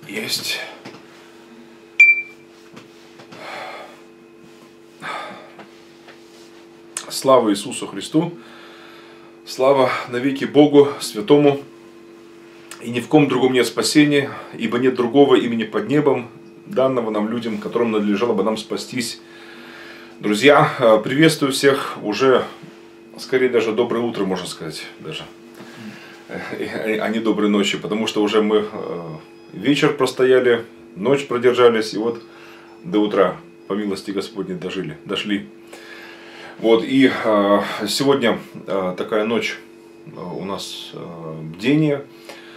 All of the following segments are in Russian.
Есть. Слава Иисусу Христу, слава навеки Богу Святому, и ни в ком другом нет спасения, ибо нет другого имени под небом, данного нам людям, которым надлежало бы нам спастись. Друзья, приветствую всех, уже скорее даже доброе утро, можно сказать, даже, а не доброй ночи, потому что уже мы вечер простояли, ночь продержались, и вот до утра, по милости Господней, дошли. Вот, и сегодня такая ночь у нас бдение,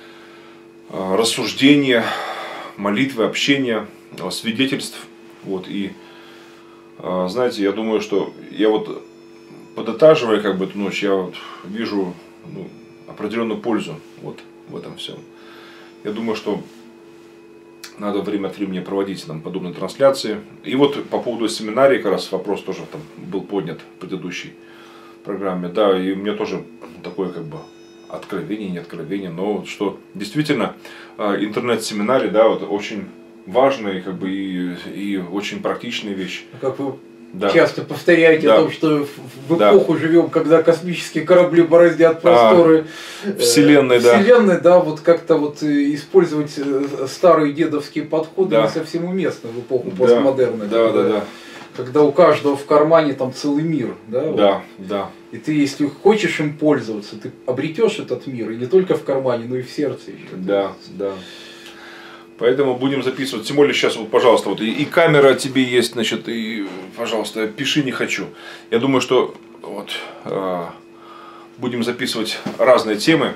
рассуждение, молитвы, общение, свидетельств. Вот, и знаете, я думаю, что я вот, подытаживая как бы эту ночь, я вот вижу определенную пользу вот в этом всем. Я думаю, что надо время от времени проводить нам подобные трансляции. И вот по поводу семинарии, как раз вопрос тоже там был поднят в предыдущей программе. Да, и у меня тоже такое как бы откровение, не откровение, но что действительно интернет-семинарий, да, вот очень важная как бы и очень практичная вещь. Как вы часто повторяете о том, что в эпоху живем, когда космические корабли бороздят просторы Вселенной, да, вот как-то вот использовать старые дедовские подходы не совсем уместно в эпоху постмодерна. Когда у каждого в кармане там целый мир, да? Да. И ты, если хочешь им пользоваться, ты обретешь этот мир, и не только в кармане, но и в сердце еще. Да. Поэтому будем записывать. Тем более сейчас, вот, пожалуйста, вот и камера тебе есть, значит, и, пожалуйста, пиши не хочу. Я думаю, что вот будем записывать разные темы.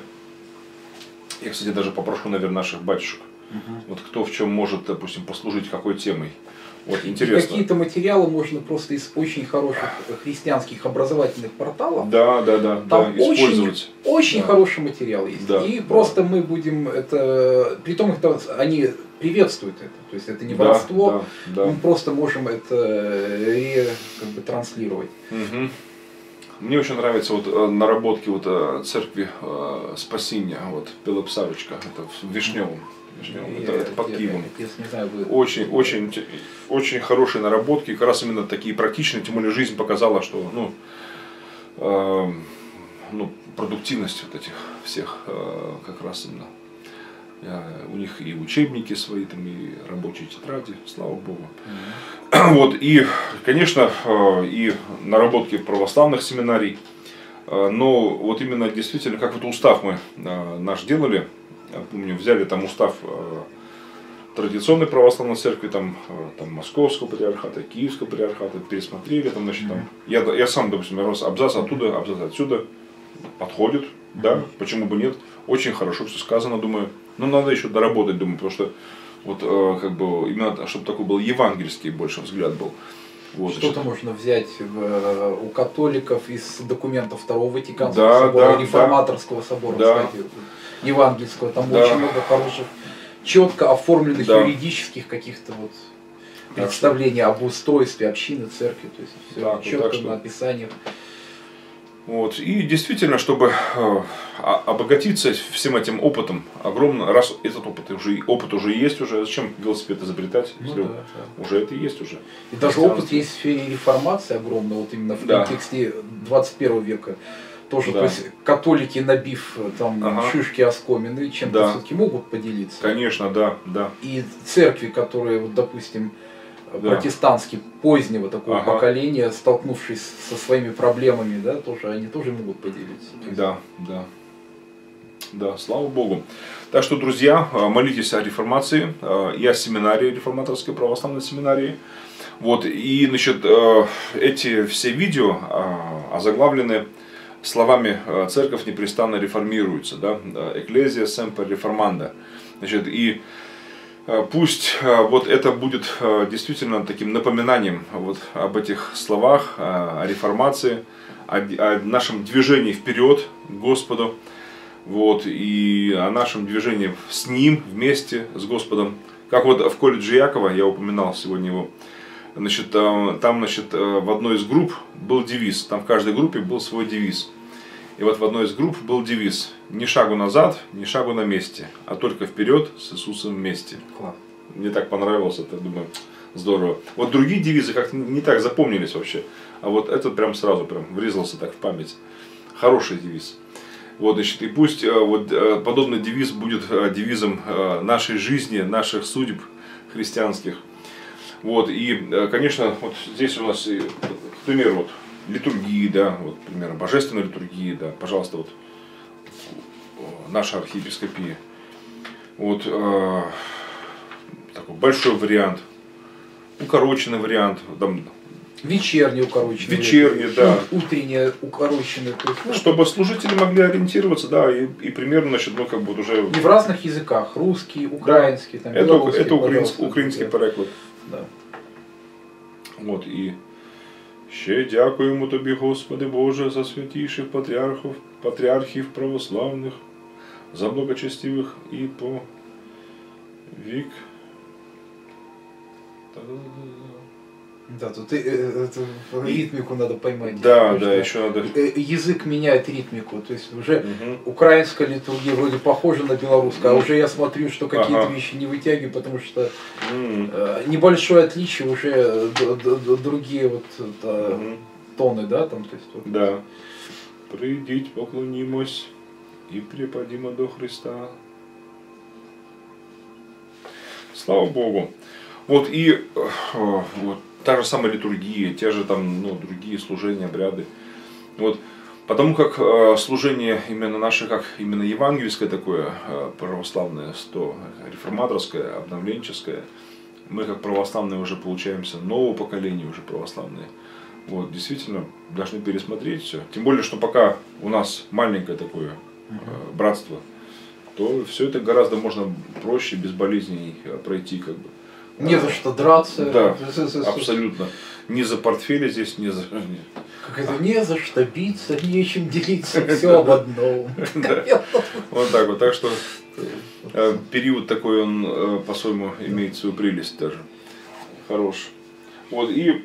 Я, кстати, даже попрошу, наверное, наших батюшек. Вот кто в чем может, допустим, послужить какой темой. Вот, интересно. Какие-то материалы можно просто из очень хороших христианских образовательных порталов. Там использовать. Очень хороший материал есть. И просто мы будем это. Притом они приветствуют это. То есть это не воровство. Мы просто можем это как бы транслировать. Мне очень нравятся вот наработки вот церкви Спасения, вот Пилипсавичка, это в Вишневом. Это под Киевом. Очень хорошие наработки, как раз именно такие практичные, тем более жизнь показала, что продуктивность вот этих всех как раз именно. У них и учебники свои, там, и рабочие тетради, слава Богу. Вот, и, конечно, и наработки православных семинарий. Но вот именно действительно, как вот устав мы наш делали, я помню, взяли там устав традиционной православной церкви, там Московского патриархата, Киевского патриархата, пересмотрели, там, значит, там, я сам, допустим, абзац оттуда, абзац отсюда, подходит, да, почему бы нет, очень хорошо все сказано, думаю, но надо еще доработать, думаю, потому что вот как бы именно, чтобы такой был евангельский больше взгляд был. Вот, что-то можно взять у католиков из документов Второго Ватиканского собора, Реформаторского собора, кстати, евангельского, там очень много хороших, четко оформленных юридических каких-то вот представлений об устройстве общины, церкви, то есть все четко на описаниях. Вот. И действительно, чтобы обогатиться всем этим опытом, огромно, раз этот опыт уже есть, зачем велосипед изобретать, если уже это есть уже. И даже опыт есть в сфере реформации огромный, вот именно в контексте 21 века. Тоже, то есть католики, набив там шишки оскоменные, чем-то все-таки могут поделиться. Конечно, да. И церкви, которые, вот, допустим, протестантские позднего такого поколения, столкнувшись со своими проблемами, они тоже могут поделиться. Да, слава Богу. Так что, друзья, молитесь о реформации и о семинарии, реформаторской православной семинарии. Вот, и, значит, эти все видео озаглавлены словами «Церковь непрестанно реформируется», да, «Ecclesia semper reformanda». Значит, и пусть вот это будет действительно таким напоминанием вот об этих словах, о реформации, о нашем движении вперед к Господу, вот, и о нашем движении с Ним, вместе с Господом. Как вот в колледже Якова, я упоминал сегодня его, там, в одной из групп был девиз, там в каждой группе был свой девиз. И вот в одной из групп был девиз: ни шагу назад, ни шагу на месте, а только вперед с Иисусом вместе. Класс. Мне так понравилось это, думаю, здорово. Вот другие девизы как-то не так запомнились вообще, а вот этот прям сразу прям врезался так в память. Хороший девиз. Вот, значит, и пусть вот подобный девиз будет девизом нашей жизни, наших судеб христианских. Вот, и, конечно, вот здесь у нас, к примеру, вот, литургии, да, вот, к примеру, божественной литургии, да, пожалуйста, вот, наша архиепископия. Вот, такой большой вариант, укороченный вариант, там, вечерний укороченный. Вечерний, да. Утренний укороченный. Чтобы служители могли ориентироваться, да, и примерно, значит, ну, как бы уже... И в разных языках, русский, украинский, да. Там, это украинский переклад. Да. Вот, и ще дякуємо тобі, Господи Боже, за святейших патріархів православних, за благочестивых и по век. Да, тут ритмику надо поймать. Да, да, еще надо. Язык меняет ритмику. То есть уже украинская литургия вроде похожа на белорусскую, а уже я смотрю, что какие-то вещи не вытягиваю, потому что небольшое отличие, уже другие вот тоны, да, там, то есть. Вот. Да. Придіть, поклонімось і припадімо до Христа. Слава Богу. Вот и вот, та же самая литургия, те же там, ну, другие служения, обряды. Вот, потому как служение именно наше, как именно евангельское такое, православное, реформаторское, обновленческое, мы как православные уже получаемся, нового поколения уже православные. Вот, действительно, должны пересмотреть все. Тем более, что пока у нас маленькое такое братство, то все это гораздо можно проще, безболезненней пройти, как бы. Не за что драться. Да, абсолютно. Ни за портфели здесь, ни за... Как это, не за что биться, нечем делиться, все об одном. Вот так вот. Так что период такой, он по-своему имеет свою прелесть даже. Хорош. Вот, и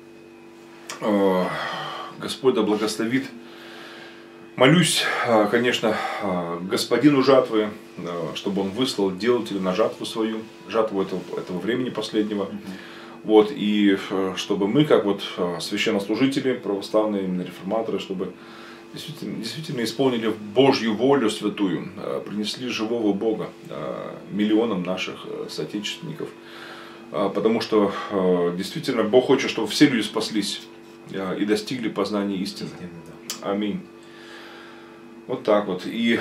Господь да благословит. Молюсь, конечно, господину жатвы, чтобы он выслал делателя на жатву свою, жатву этого времени последнего. Вот, и чтобы мы, как вот священнослужители, православные, именно реформаторы, чтобы действительно исполнили Божью волю святую, принесли живого Бога миллионам наших соотечественников. Потому что действительно Бог хочет, чтобы все люди спаслись и достигли познания истины. Аминь. Вот так вот. И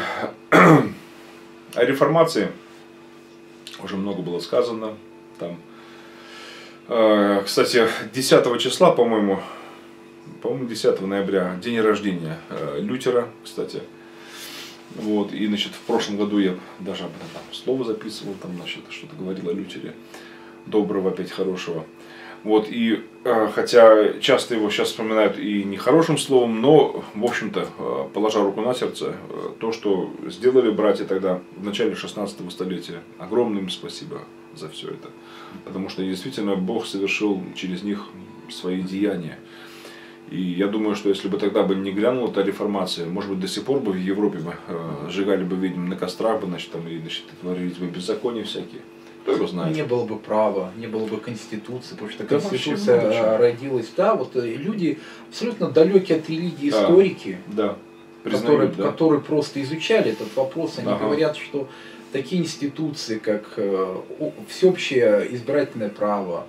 о реформации уже много было сказано. Там, кстати, 10 числа, по-моему, 10 ноября, день рождения Лютера, кстати. Вот, и, значит, в прошлом году я даже об этом там слово записывал, там, значит, что-то говорил о Лютере. Доброго, опять хорошего. Вот, и хотя часто его сейчас вспоминают и нехорошим словом, но, в общем-то, положа руку на сердце, то, что сделали братья тогда, в начале 16 столетия, огромное им спасибо за все это. Потому что действительно Бог совершил через них свои деяния. И я думаю, что если бы тогда бы не глянула та реформация, может быть, до сих пор бы в Европе бы сжигали бы ведьм на кострах бы, значит, там, и, значит, творились бы беззакония всякие. Кто его знает? Не было бы права, не было бы конституции, потому что конституция родилась, да, вот люди абсолютно далекие от религии историки, да, которые просто изучали этот вопрос, они говорят, что такие институции, как всеобщее избирательное право,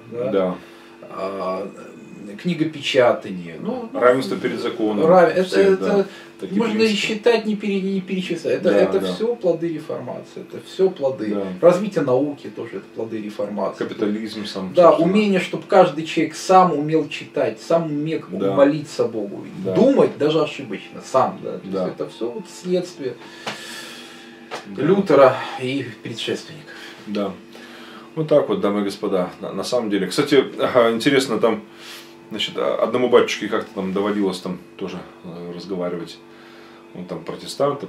книгопечатание, равенство перед законом. Это можно и считать, не перечислять. Это все плоды реформации, это все плоды. Развитие науки тоже это плоды реформации. Капитализм сам. Да, умение, чтобы каждый человек сам умел читать, сам умел молиться Богу, думать даже ошибочно, сам. Да. Это все вот следствие Лютера и предшественников. Да. Вот так вот, дамы и господа, на самом деле. Кстати, интересно, там, значит, одному батюшке как-то там доводилось там тоже разговаривать. Он там протестанты,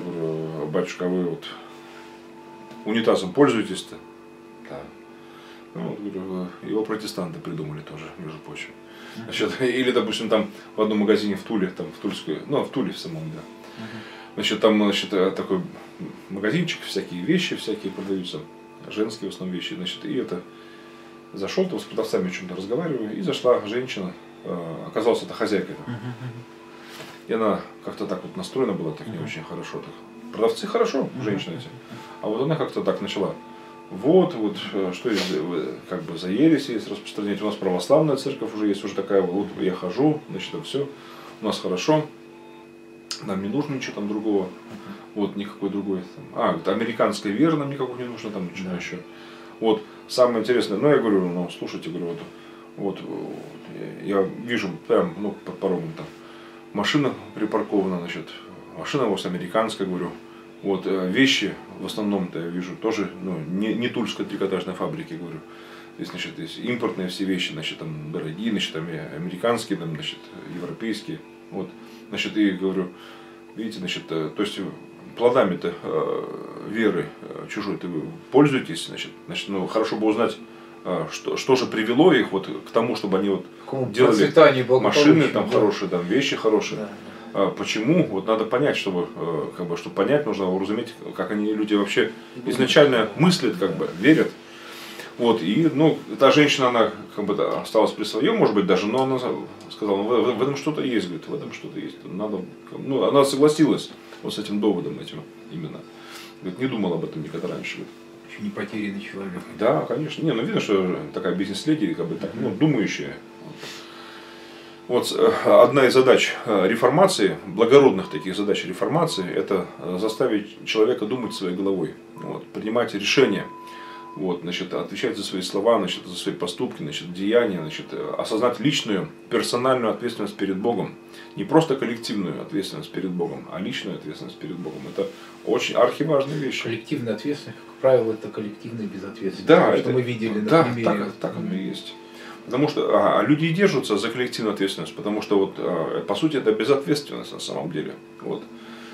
говорю, батюшка, а вы вот унитазом пользуетесь-то? Да. Ну, говорю, его протестанты придумали тоже, между прочим. Значит, или, допустим, там в одном магазине в Туле, там в Тульской, ну, в Туле в самом, да. Значит, там, значит, такой магазинчик, всякие вещи всякие продаются, женские в основном вещи, значит, и это зашел, там с продавцами о чем-то разговариваю, и зашла женщина, оказалась это хозяйка этого. И она как-то так вот настроена была, так не очень хорошо. Так. Продавцы хорошо, женщины эти. А вот она как-то так начала. Вот, что как бы за ересь есть распространять. У нас православная церковь уже есть, уже такая, вот я хожу, значит, все, у нас хорошо. Нам не нужно ничего там другого. Вот, никакой другой. Американской веры нам никакой не нужно, там ничего еще. Вот, самое интересное, ну я говорю, ну слушайте, говорю, вот я вижу прям, ну, под порогом там машина припаркована, значит, машина у вас американская, говорю. Вот, вещи в основном-то я вижу тоже, ну, не тульской трикотажной фабрики, говорю. Здесь, значит, есть импортные все вещи, значит, там дорогие, значит, там американские, там, значит, европейские. Вот, значит, и говорю, видите, значит, то есть плодами-то веры чужой-то вы пользуетесь, значит, ну, хорошо бы узнать, что же привело их вот к тому, чтобы они вот делали машины там хорошие, там вещи хорошие. Да. Почему? Вот надо понять, чтобы понять, нужно уразуметь, как они люди вообще изначально мыслят, как бы верят. Вот, и, ну, та женщина, она как бы осталась при своем, может быть, даже, но она сказала, ну, в этом что-то есть, говорит, в этом что-то есть. Надо, ну, она согласилась вот с этим доводом этим именно. Говорит, не думал об этом никогда раньше. Говорит. Еще не потерянный человек. Да, конечно. Не, ну видно, что такая бизнес-леди, как бы так, ну, думающая. Вот одна из задач реформации, благородных таких задач реформации, это заставить человека думать своей головой, вот, принимать решения. Вот, значит, отвечать за свои слова, значит, за свои поступки, значит, деяния, значит, осознать личную, персональную ответственность перед Богом. Не просто коллективную ответственность перед Богом, а личную ответственность перед Богом. Это очень архиважная вещь. Коллективная ответственность, как правило, это коллективная безответственность. Да, это, что мы видели на примере. Так оно и есть. Потому что люди и держатся за коллективную ответственность, потому что вот, по сути это безответственность на самом деле. Вот.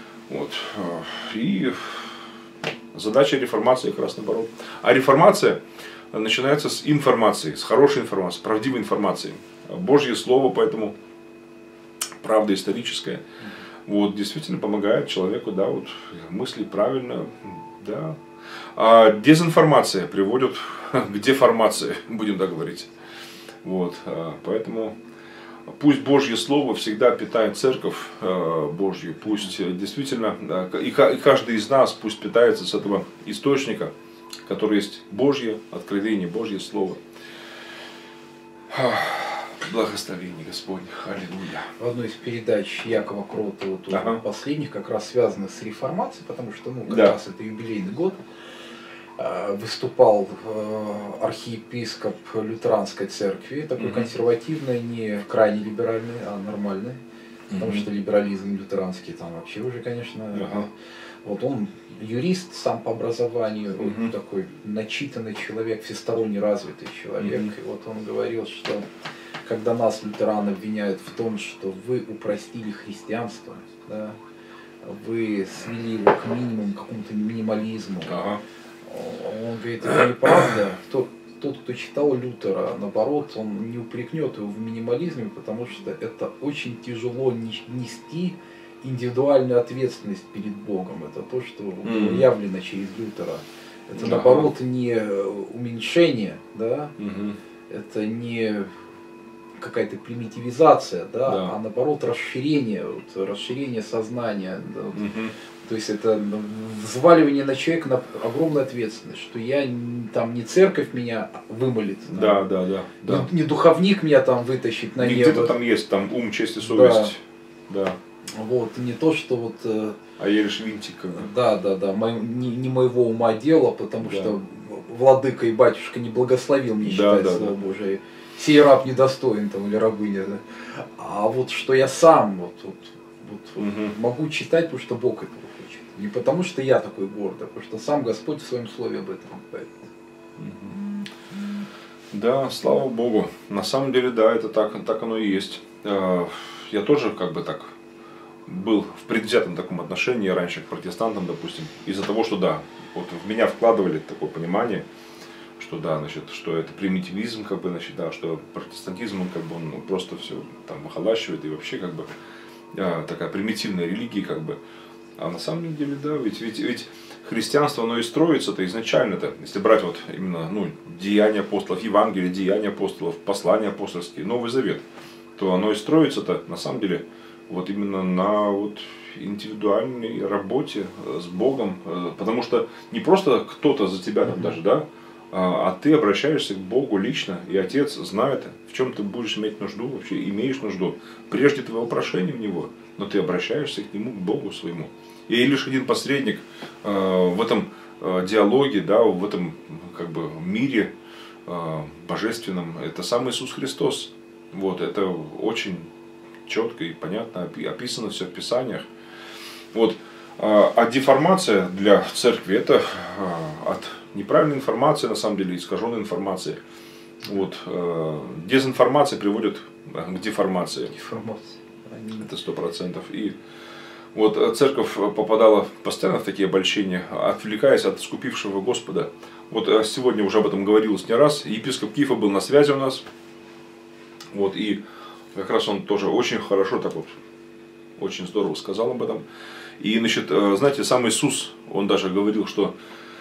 И задача реформации как раз наоборот. А реформация начинается с информации, с хорошей информации, с правдивой информации. Божье Слово, поэтому правда историческая, вот, действительно помогает человеку, да, вот, мыслить правильно, да. А дезинформация приводит к деформации, будем так говорить. Вот, поэтому пусть Божье Слово всегда питает церковь Божью, пусть действительно, и каждый из нас пусть питается с этого источника, который есть Божье откровение, Божье Слово. Благословение Господне. Аллилуйя. В одной из передач Якова Крота, вот, последних, как раз связано с реформацией, потому что, ну, как раз это юбилейный год, выступал архиепископ лютеранской церкви, такой консервативной, не крайне либеральной, а нормальной, потому что либерализм лютеранский там вообще уже, конечно, вот он юрист сам по образованию, такой начитанный человек, всесторонне развитый человек, и вот он говорил, что когда нас, лютеран, обвиняют в том, что вы упростили христианство, да, вы свели его к минимуму, к какому-то минимализму, он говорит, это неправда. Тот, кто читал Лютера, наоборот, он не упрекнет его в минимализме, потому что это очень тяжело нести индивидуальную ответственность перед Богом. Это то, что было явлено через Лютера. Это, наоборот, не уменьшение, да? Это не какая-то примитивизация, да? А наоборот расширение, вот, расширение сознания. Да, вот. То есть это взваливание на человека на огромную ответственность, что я там не церковь меня вымолит, да. Не духовник меня там вытащит на небо. Где-то там есть там ум, честь и совесть. Да. Вот, не то, что вот... А я лишь винтик. Да, не моего ума дело, потому что владыка и батюшка не благословил мне читать Слово Божие. Сей раб недостоин там, или рабыня. Да. А вот что я сам могу читать, потому что Бог этого хочет. Не потому что я такой гордый, а потому что сам Господь в своем слове об этом говорит. Да, слава Богу. На самом деле, да, это так оно и есть. Я тоже как бы так был в предвзятом таком отношении раньше к протестантам, допустим, из-за того, что да, вот в меня вкладывали такое понимание, что да, значит, что это примитивизм, как бы, значит, да, что протестантизм, он как бы он просто все там выхолащивает, и вообще как бы такая примитивная религия, как бы. А на самом деле, да, ведь христианство, оно и строится-то изначально-то, если брать вот именно, ну, деяния апостолов, Евангелие, деяния апостолов, послания апостольские, Новый Завет, то оно и строится-то, на самом деле, вот именно на вот индивидуальной работе с Богом, потому что не просто кто-то за тебя там даже, да, а ты обращаешься к Богу лично, и Отец знает, в чем ты будешь иметь нужду, вообще имеешь нужду, прежде твоего прошения в Него, но ты обращаешься к Нему, к Богу своему. И лишь один посредник в этом диалоге, да, в этом как бы мире божественном, это сам Иисус Христос. Вот, это очень четко и понятно описано все в Писаниях. Вот. А деформация для церкви это от неправильной информации, на самом деле, искаженной информации. Вот. Дезинформация приводит к деформации. Это 100%. И вот церковь попадала постоянно в такие обольщения, отвлекаясь от искупившего Господа. Вот сегодня уже об этом говорилось не раз. Епископ Кифа был на связи у нас. Вот, и как раз он тоже очень хорошо, так вот, очень здорово сказал об этом. И, значит, знаете, сам Иисус, он даже говорил, что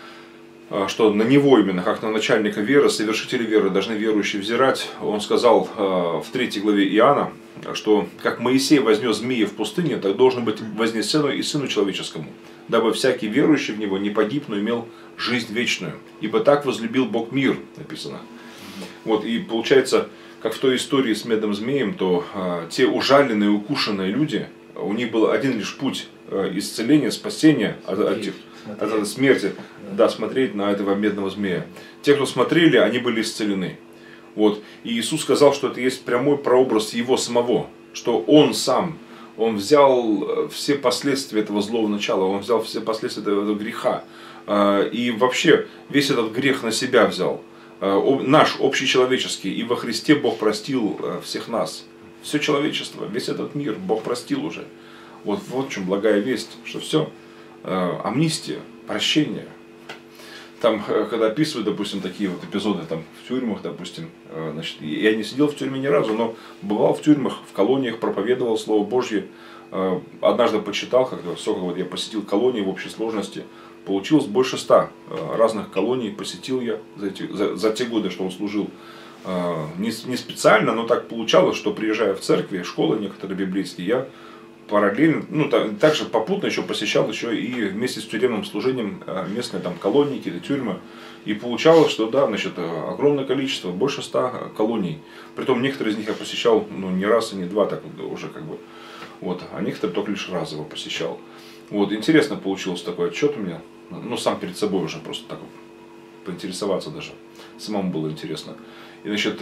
на него именно, как на начальника веры, совершители веры, должны верующие взирать. Он сказал в 3 главе Иоанна, что как Моисей вознес змея в пустыне, так должен быть вознесено и Сыну Человеческому, дабы всякий верующий в Него не погиб, но имел жизнь вечную. Ибо так возлюбил Бог мир, написано. Вот, и получается, как в той истории с медным змеем, то те ужаленные, укушенные люди, у них был один лишь путь исцеления, спасения от смерти, да, смотреть на этого медного змея. Те, кто смотрели, они были исцелены. Вот. И Иисус сказал, что это есть прямой прообраз Его самого, что Он сам, Он взял все последствия этого злого начала, Он взял все последствия этого греха. И вообще весь этот грех на себя взял. Наш общечеловеческий, и во Христе Бог простил всех нас. Все человечество, весь этот мир Бог простил уже. Вот в чем благая весть, что все, амнистия, прощение. Там, когда описывают, допустим, такие вот эпизоды там, в тюрьмах, допустим, значит, я не сидел в тюрьме ни разу, но бывал в тюрьмах, в колониях, проповедовал Слово Божье. Однажды почитал, когда сколько вот я посетил колонии в общей сложности, получилось больше 100 разных колоний, посетил я за те годы, что он служил. Не специально, но так получалось, что приезжая в церкви, школы некоторые библейские, я параллельно, ну также попутно еще посещал еще и вместе с тюремным служением местные там колонии, какие-то тюрьмы. И получалось, что да, значит, огромное количество, больше 100 колоний. Притом некоторые из них я посещал ну, не раз и не два, так уже как бы. Вот, а некоторые только лишь разово посещал. Вот, интересно получился такой отчет у меня. Ну, сам перед собой уже просто так вот поинтересоваться даже. Самому было интересно. И, значит,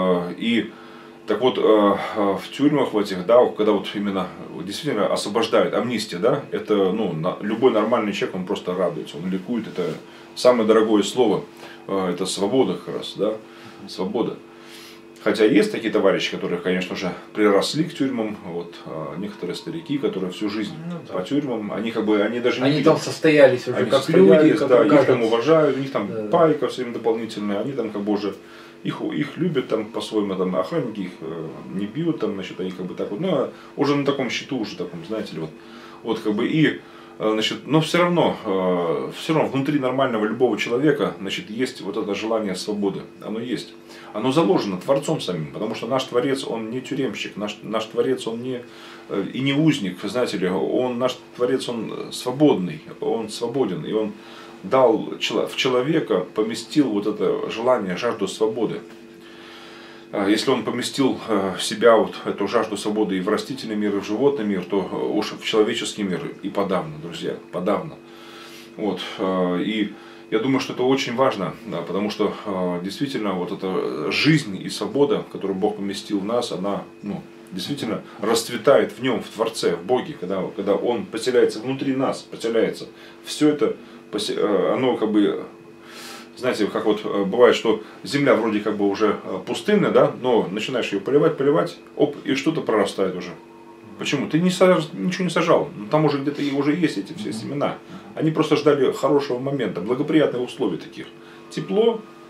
так вот, в тюрьмах в этих, да, когда вот именно действительно освобождают, амнистия, да, это, ну, любой нормальный человек, он просто радуется, он ликует, это самое дорогое слово, это свобода как раз, да, свобода. Хотя есть такие товарищи, которые, конечно же, приросли к тюрьмам, вот, некоторые старики, которые всю жизнь по тюрьмам, они как бы, они даже не они видят. Там состоялись уже, они как состоялись, люди, да, как их там уважают, у них там пайка все время дополнительная, они там как бы уже, их любят там по-своему, там охранники их не бьют, там, значит, они как бы так вот, ну, уже на таком счету, уже таком, знаете ли, вот как бы и, значит, но все равно внутри нормального любого человека, значит, есть вот это желание свободы, оно есть. Оно заложено Творцом самим, потому что наш Творец, он не тюремщик, наш Творец, он не, и не узник, знаете ли, наш Творец, он свободный, он свободен, и он дал в человека, поместил вот это желание, жажду свободы. Если он поместил в себя вот эту жажду свободы и в растительный мир, и в животный мир, то уж в человеческий мир и подавно, друзья, подавно. Вот. И я думаю, что это очень важно, да, потому что действительно вот эта жизнь и свобода, которую Бог поместил в нас, она действительно расцветает в Нем, в Творце, в Боге, когда Он поселяется внутри нас, поселяется. Все это, оно как бы, знаете, как вот бывает, что земля вроде как бы уже пустынная, да, но начинаешь ее поливать, оп, и что-то прорастает уже. Почему? Ты ничего не сажал, но там уже где-то уже есть эти все семена. Они просто ждали хорошего момента, благоприятных условий таких. Тепло,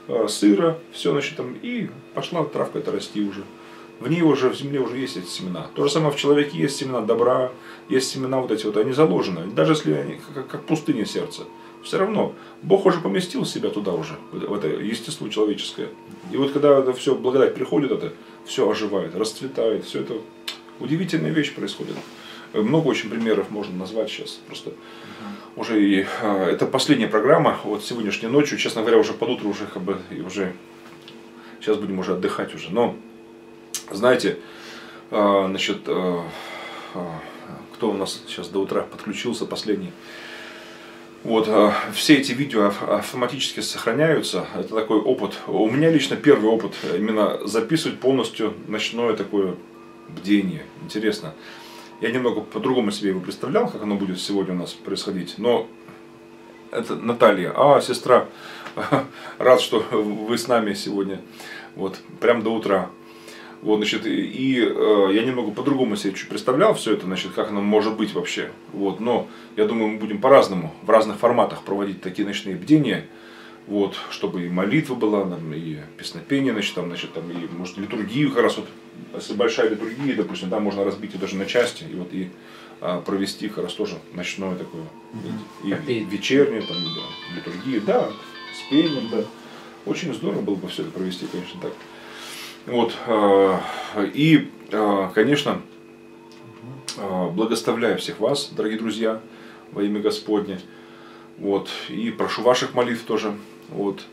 сыра, все, значит, там, и пошла травка это расти уже. В ней уже, в земле уже есть эти семена. То же самое в человеке есть семена добра, есть семена вот эти вот, они заложены. Даже если они как пустыня сердца, все равно Бог уже поместил себя туда уже, в это естество человеческое. И вот когда это все, благодать приходит, это все оживает, расцветает, все это удивительная вещь происходит. Много очень примеров можно назвать сейчас. Просто уже и это последняя программа. Вот сегодняшней ночью, честно говоря, уже под утро уже как бы и уже сейчас будем уже отдыхать уже. Но знаете, значит, кто у нас сейчас до утра подключился последний? Вот, все эти видео автоматически сохраняются. Это такой опыт. У меня лично первый опыт именно записывать полностью ночное такое бдение. Интересно. Я немного по-другому себе его представлял, как оно будет сегодня у нас происходить. Но это Наталья. Сестра, рад, что вы с нами сегодня. Вот, прям до утра. Вот, значит, и я немного по-другому себе чуть представлял все это, значит, как оно может быть вообще. Вот, но я думаю, мы будем по-разному, в разных форматах проводить такие ночные бдения. Вот, чтобы и молитва была, там, и песнопение, значит, там, и, может, литургию, как раз вот, если большая литургия, допустим, там можно разбить ее даже на части, и вот и провести как раз тоже ночное такое, и вечернее, там, да, литургию, да, с пением, да. Очень здорово было бы все это провести, конечно, так. Вот, и, конечно, благословляю всех вас, дорогие друзья, во имя Господне. Вот, и прошу ваших молитв тоже. Вот,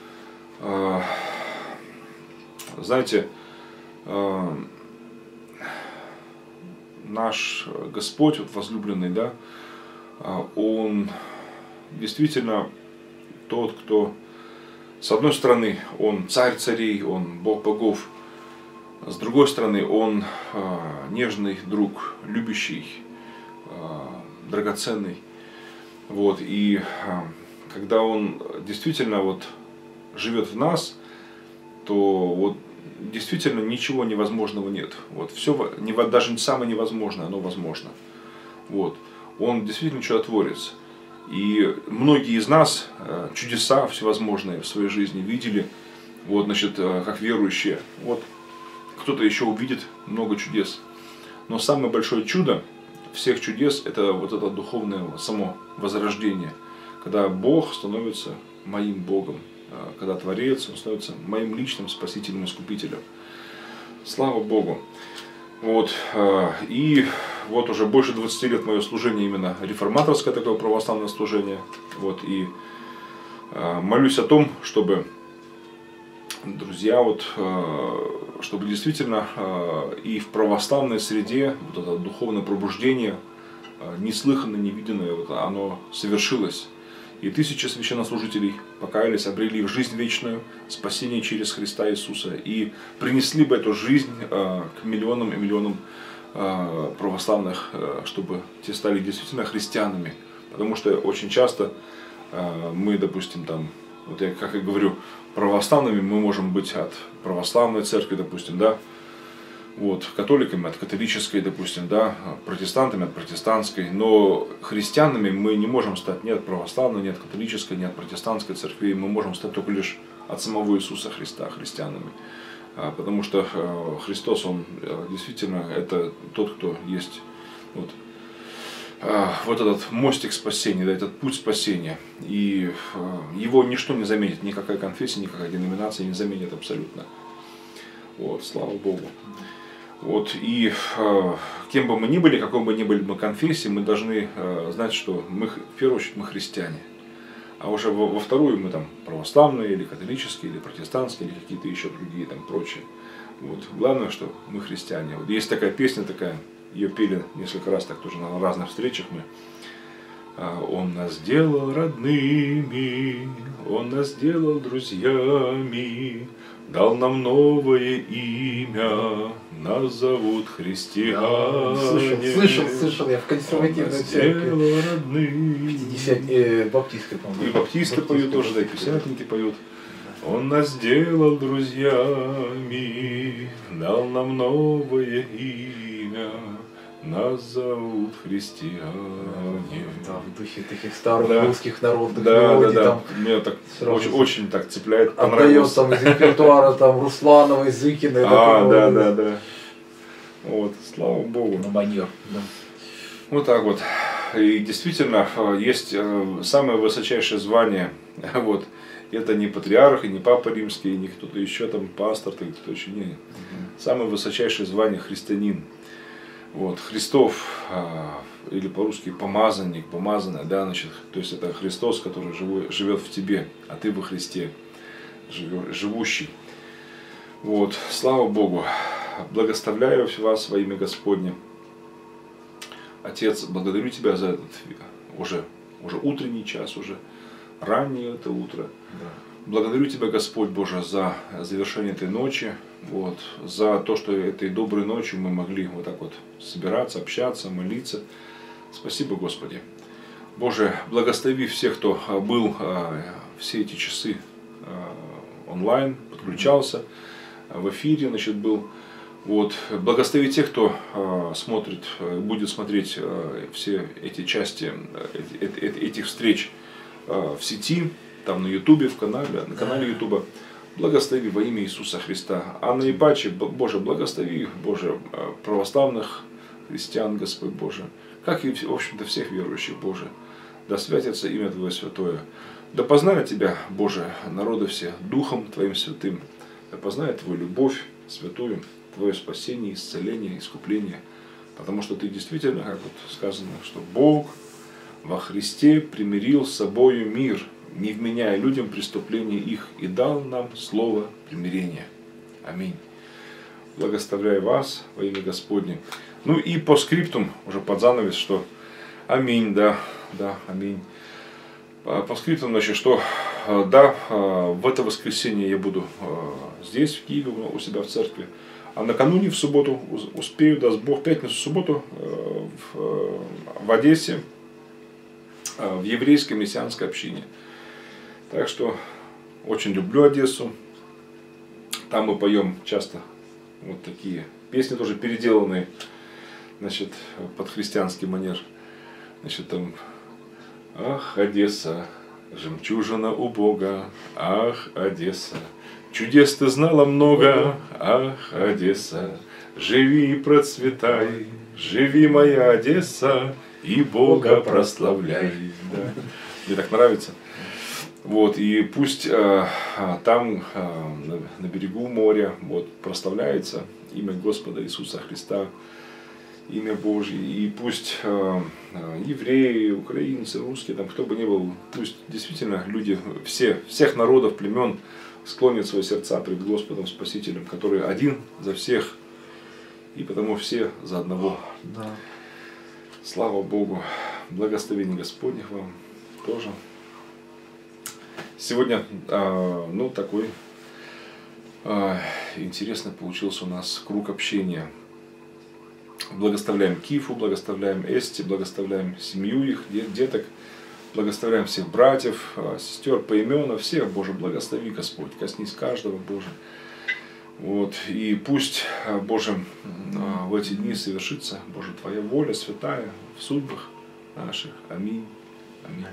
знаете, наш Господь, вот возлюбленный, да, Он действительно тот, кто, с одной стороны, Он царь царей, Он Бог богов, с другой стороны, Он нежный друг, любящий, драгоценный. Вот, и когда Он действительно вот живет в нас, то вот действительно ничего невозможного нет. Вот, все, даже самое невозможное, оно возможно. Вот, Он действительно чудотворец. И многие из нас чудеса всевозможные в своей жизни видели, вот, значит, как верующие. Вот, кто-то еще увидит много чудес. Но самое большое чудо всех чудес — это вот это духовное само возрождение. Когда Бог становится моим Богом, когда Творец, Он становится моим личным спасителем, искупителем. Слава Богу! Вот, и вот уже больше 20 лет мое служение именно реформаторское такое православное служение. Вот, и молюсь о том, чтобы, друзья, вот, чтобы действительно и в православной среде вот это духовное пробуждение, неслыханное, невиданное, вот, оно совершилось. И тысячи священнослужителей покаялись, обрели в жизнь вечную, спасение через Христа Иисуса, и принесли бы эту жизнь к миллионам и миллионам православных, чтобы те стали действительно христианами. Потому что очень часто мы, допустим, там, вот я как и говорю, православными мы можем быть от православной церкви, допустим, да, вот, католиками от католической, допустим, да, протестантами от протестантской, но христианами мы не можем стать ни от православной, ни от католической, ни от протестантской церкви, мы можем стать только лишь от самого Иисуса Христа христианами, потому что Христос, Он действительно это тот, кто есть вот, вот этот мостик спасения, да, этот путь спасения, и его ничто не заменит, никакая конфессия, никакая деноминация не заменит абсолютно. Вот, слава Богу. Вот, и кем бы мы ни были, какой бы ни были мы конфессии, мы должны знать, что мы, в первую очередь, мы христиане. А уже во вторую мы там православные, или католические, или протестантские, или какие-то еще другие там прочие. Вот. Главное, что мы христиане. Вот есть такая песня, такая, ее пели несколько раз так тоже на разных встречах мы. Он нас сделал родными, Он нас сделал друзьями, дал нам новое имя, нас зовут христиане. Слышал я в консервативной церкви. Баптисты, по-моему. И баптисты поют тоже, да, и пятидесятники поют. Он нас сделал друзьями, дал нам новое имя, нас зовут христиане. Да, в духе таких старых русских народных мелодий. Да. Меня так очень так цепляет. Отдает там из репертуара там Русланова, Зыкиной. Да. Вот, слава Богу. На манер. Да. Вот так вот. И действительно, есть самое высочайшее звание. Вот. Это не патриарх, и не папа римский, и не кто-то еще там, пастор, кто-то еще не. Самое высочайшее звание христианин. Вот. Христов, или по-русски помазанник, помазанная, да, значит, то есть это Христос, который живет в тебе, а ты во Христе, живущий. Вот. Слава Богу. Благословляю вас во имя Господне. Отец, благодарю Тебя за этот уже утренний час, уже раннее это утро. Да. Благодарю Тебя, Господь Боже, за завершение этой ночи, вот, за то, что этой доброй ночью мы могли вот так вот собираться, общаться, молиться. Спасибо, Господи. Боже, благослови всех, кто был все эти часы онлайн, подключался, в эфире, значит, был. Вот. Благослови тех, кто будет смотреть все эти части этих встреч в сети, там на Ютубе, на канале Ютуба. Благослови во имя Иисуса Христа. А наипаче, Боже, благослови, Боже, православных христиан, Господь Боже, как и, в общем-то, всех верующих, Боже. Да святится имя Твое святое. Да познают Тебя, Боже, народы все, Духом Твоим святым. Да познают Твою любовь святую, Твое спасение, исцеление, искупление. Потому что Ты действительно, как вот сказано, что Бог во Христе примирил с собою мир, не вменяя людям преступления их, и дал нам слово примирения. Аминь. Благословляю вас во имя Господне. Ну и по скриптум, уже под занавес, что аминь, да, аминь. По скриптум, значит, что да, в это воскресенье я буду здесь, в Киеве, у себя в церкви. А накануне, в субботу, успею, даст Бог, пятницу, субботу в Одессе, в еврейской мессианской общине. Так что очень люблю Одессу. Там мы поем часто вот такие песни, тоже переделанные, значит, под христианский манер. Значит, там: ах, Одесса, жемчужина у Бога, ах, Одесса, чудес ты знала много, ах, Одесса, живи и процветай, живи, моя Одесса, и Бога прославляй. Да. Мне так нравится. Вот, и пусть там, на берегу моря, вот, прославляется имя Господа Иисуса Христа, имя Божье. И пусть евреи, украинцы, русские, там кто бы ни был, пусть действительно люди всех народов, племен склонят свои сердца пред Господом Спасителем, который один за всех, и потому все за одного. Да. Слава Богу. Благословение Господних вам тоже. Сегодня, ну, такой интересный получился у нас круг общения. Благословляем Кифу, благословляем Эсти, благословляем семью их, деток, благословляем всех братьев, сестер поименно, всех, Боже, благослови, Господь, коснись каждого, Боже. Вот, и пусть, Боже, в эти дни совершится, Боже, Твоя воля святая в судьбах наших. Аминь. Аминь.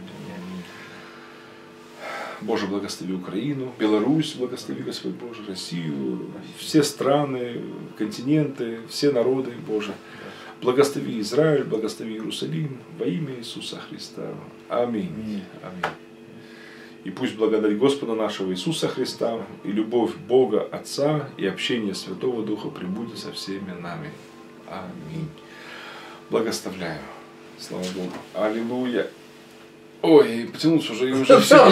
Боже, благослови Украину, Беларусь, благослови, Господь Боже, Россию, все страны, континенты, все народы, Боже. Благослови Израиль, благослови Иерусалим во имя Иисуса Христа. Аминь. Аминь. И пусть благодать Господа нашего Иисуса Христа и любовь Бога Отца и общение Святого Духа пребудет со всеми нами. Аминь. Благословляю. Слава Богу. Аллилуйя. Ой, потянулся уже, и уже все.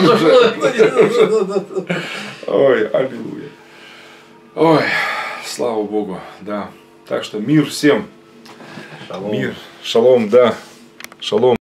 Ой, аллилуйя. Ой, слава Богу, да. Так что мир всем. Шалом. Мир, шалом, да. Шалом.